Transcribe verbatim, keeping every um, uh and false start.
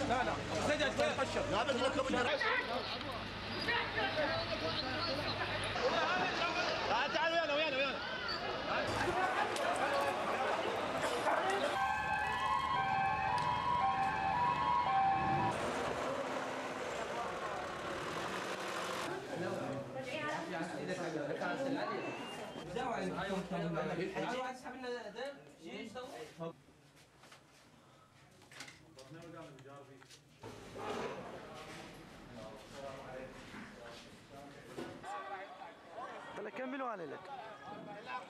لا لا سجد يخشب لا بدي لكم تعال ويانا ويانا ويانا بلا كملوا على لك